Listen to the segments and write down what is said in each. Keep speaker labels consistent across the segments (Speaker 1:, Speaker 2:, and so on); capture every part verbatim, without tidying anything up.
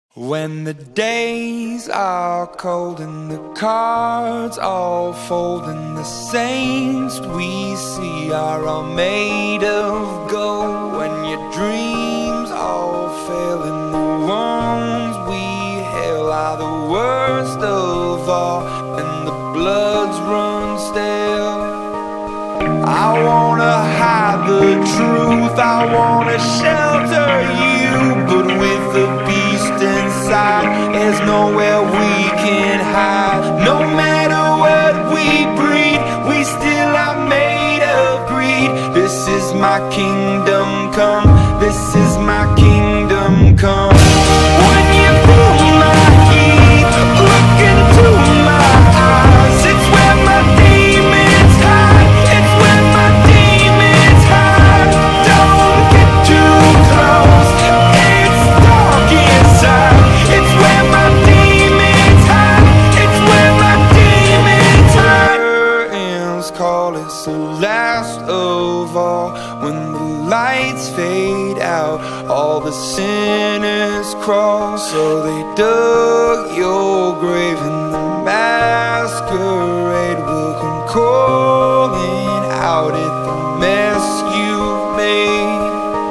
Speaker 1: When the days are cold and the cards all fold and the saints we see are all made of gold, when your dreams all fail and the ones we hail are the worst of all and the bloods run stale, I wanna hide the truth, I wanna shelter you, but with the beast inside, there's nowhere we can hide. No matter what we breed, we still are made of greed. This is my kingdom come, this is my kingdom come. When you feel my heat, look into my eyes, it's where my demons hide, it's where my demons hide. Don't get too close, it's dark inside, it's where my demons hide, it's where my demons hide. Curtains call, it's the last of all. When the lights fade out, all the sinners crawl. So they dug your grave and the masquerade will come calling out at the mess you've made.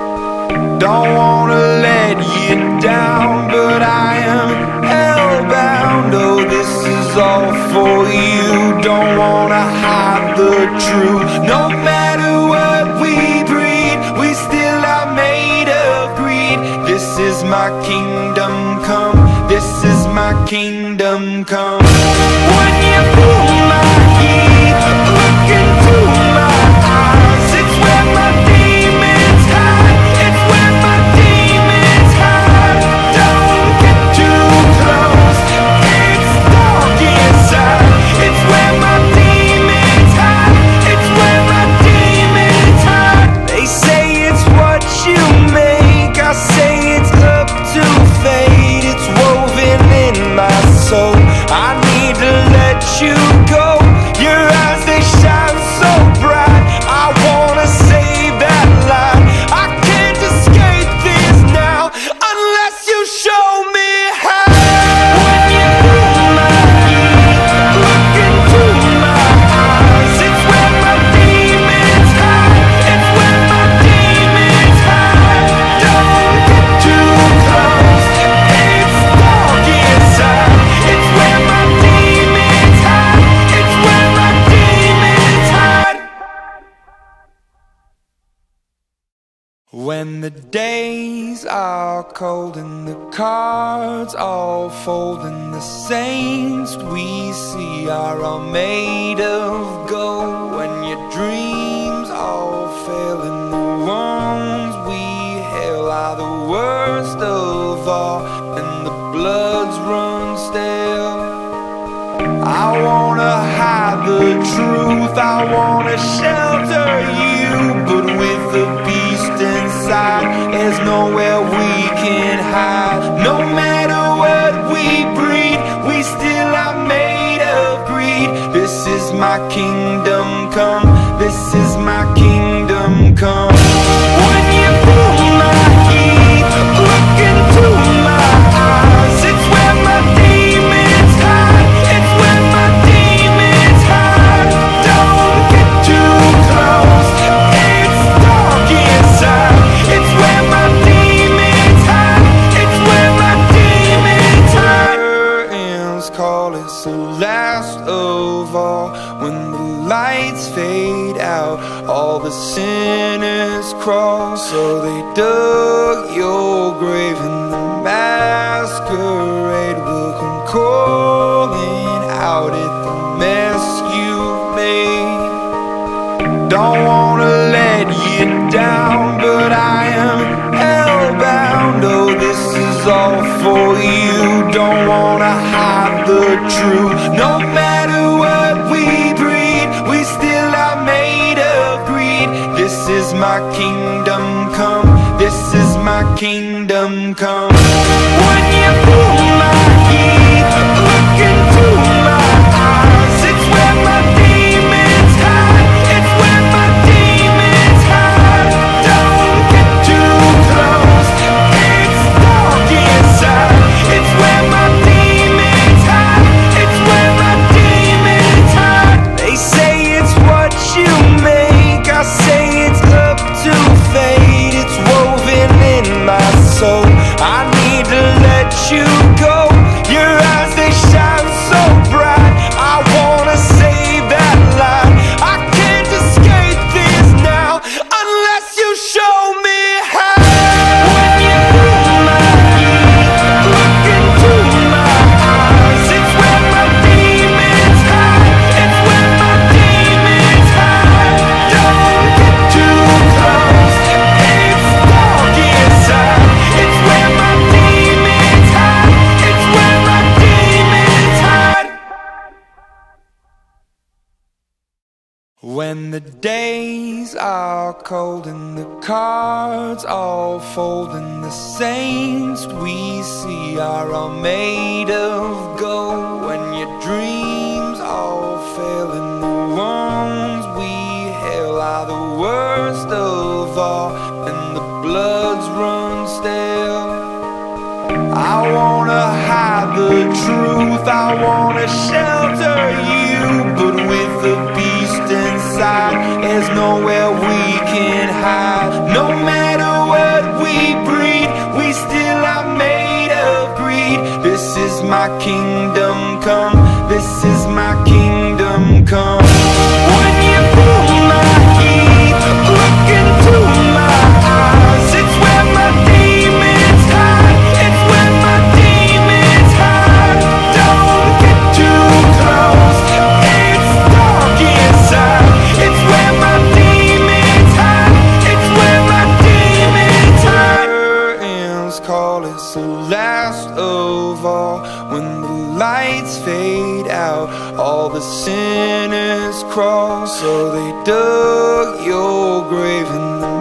Speaker 1: Don't wanna let you down, but I am hellbound. Oh, this is all for you. Don't wanna hide the truth. No matter what we breed, we still are made of greed. This is my kingdom come, this is my kingdom come. When you feel my heat, look into my eyes, it's where my demons hide, it's where my demons hide. Don't get too close, it's dark inside, it's where my demons hide, it's where my demons hide. They say it's what you make, I say it's up to fate. It's woven in my soul, I need to let you go. Your eyes, they shine so bright, I wanna save that light. I can't escape this now unless you show me how. When you feel my heat, look into my eyes, it's where my demons hide, it's where my demons hide. Don't get too close, it's dark inside, it's where my demons hide, it's where my demons hide. When the days are cold and the cards all fold and the saints we see are all made of gold, when your dreams all fail and the ones we hail are the worst of all and the bloods run stale, I wanna hide the truth, I wanna shelter you, but with the beast inside, there's nowhere we can hide. No matter what we breed, we still are made of greed. This is my kingdom come, this is my kingdom come. When you feel my heat, look into my eyes, it's where my demons hide, it's where my demons hide. Don't get too close, it's dark inside, it's where my demons hide, it's where my demons hide. Curtains call, it's the last of all. When the lights fade out, all the sinners crawl. So they dug your grave and the masquerade will come calling out at the mess you've made. Don't wanna let you down, but I am hellbound. Oh, this is all for you. Don't wanna hide the truth. No matter what we breed, we still are made of greed. This is my kingdom come, this is my kingdom come. When you feel my heat, look into my eyes, it's where my demons hide, it's where my demons hide. Don't get too close, it's dark inside, you go. Your eyes, they shine so bright. I wanna save that light. I can't escape this now unless you show me how. When you feel my heat, look into my eyes. It's where my demons hide. It's where my demons hide. Don't get too close. It's dark inside. It's where my demons hide. It's where my demons hide. When the days are cold and the cards all fold and the saints we see are all made of gold, when your dreams all fail and the wounds we hail are the worst of all and the bloods run stale, I wanna hide the truth, I wanna shelter you, but with the beast inside, there's nowhere we can hide. No matter what we breed, we still are made of greed. This is my kingdom come, this is my kingdom come. When you feel my heat, look into my eyes. It's where my demons hide. It's where my demons hide. Don't get too close. It's dark inside. It's where my demons hide. It's where my demons hide. Curtains call, it's the last of all. When the lights fade out, all the sinners crawl. So they dug your grave and the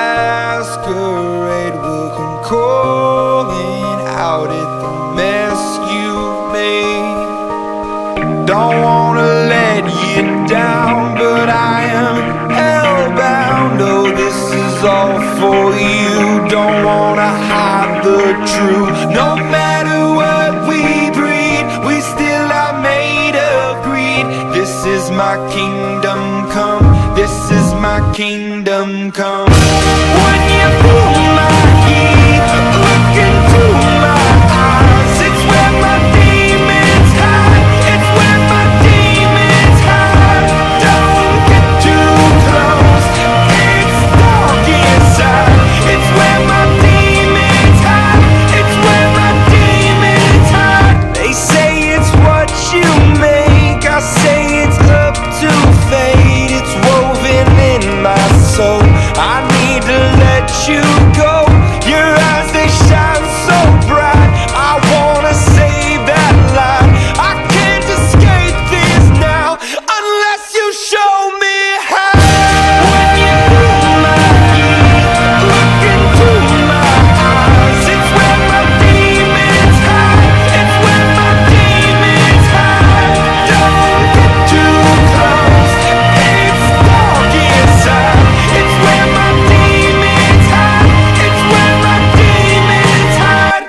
Speaker 1: masquerade will come calling out at the mess you've made. Don't wanna let you down, but I am hellbound. Oh, this is all for you. Don't wanna hide the truth. No matter what we breed, we still are made of greed. This is my kingdom come. This is my kingdom come. When you feel my heat, look into my eyes. It's where my demons hide. It's where my demons hide. Don't get too close. It's dark inside. It's where my demons hide. It's where my demons hide. They say it's what you make. I say it's up to fate. It's woven in my soul. I need to let you go. Your eyes, they shine so bright. I wanna save that light. I can't escape this now unless you show me how. When you feel my heat, look into my eyes. It's where my demons hide. It's where my demons hide. Don't get too close. It's dark inside. It's where my demons hide. It's where my demons hide.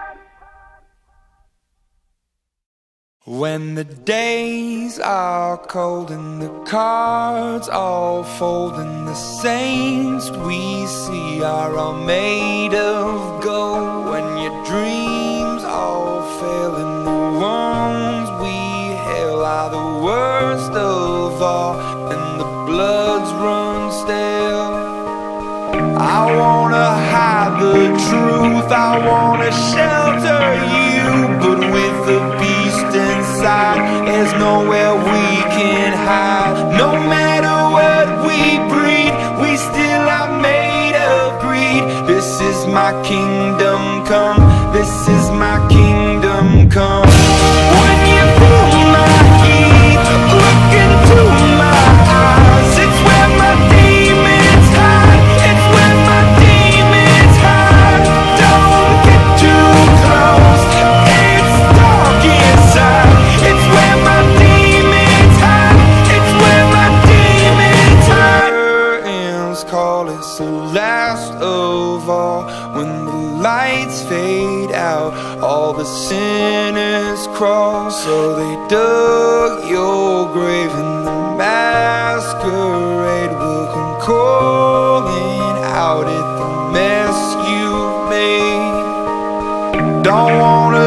Speaker 1: When the days are cold and the cards all fold and the saints we see are all made of gold, when your dreams all fail and the wounds we hail are the worst of all and the bloods run stale, I wanna hide the truth, I wanna shelter you, but with the beast inside, there's nowhere we can hide. No matter what we breed, we still are made of greed. This is my kingdom come, this is my kingdom come. When you feel my heat, look into my eyes. It's where my demons hide. It's where my demons hide. Don't get too close. It's dark inside. It's where my demons hide. It's where my demons hide. Curtains call, it's the last of all. When the lights fade out, all the sinners crawl. So they dug your grave and the masquerade will come calling out at the mess you've made. Don't wanna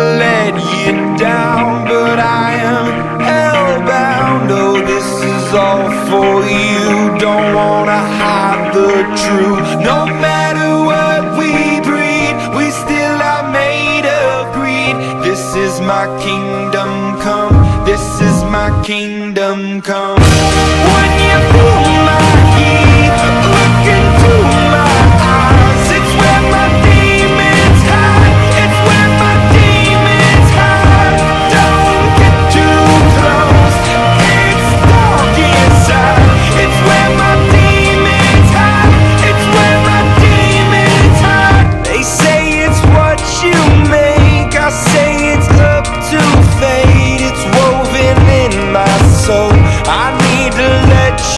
Speaker 1: is my kingdom come, this is my kingdom come. When you feel my heat, look into my eyes, it's where my demons hide, it's where my demons hide. Don't get too close, it's dark inside, it's where my demons hide, it's where my demons hide. They say it's what you make, I say it's up to fate. It's woven in my soul, I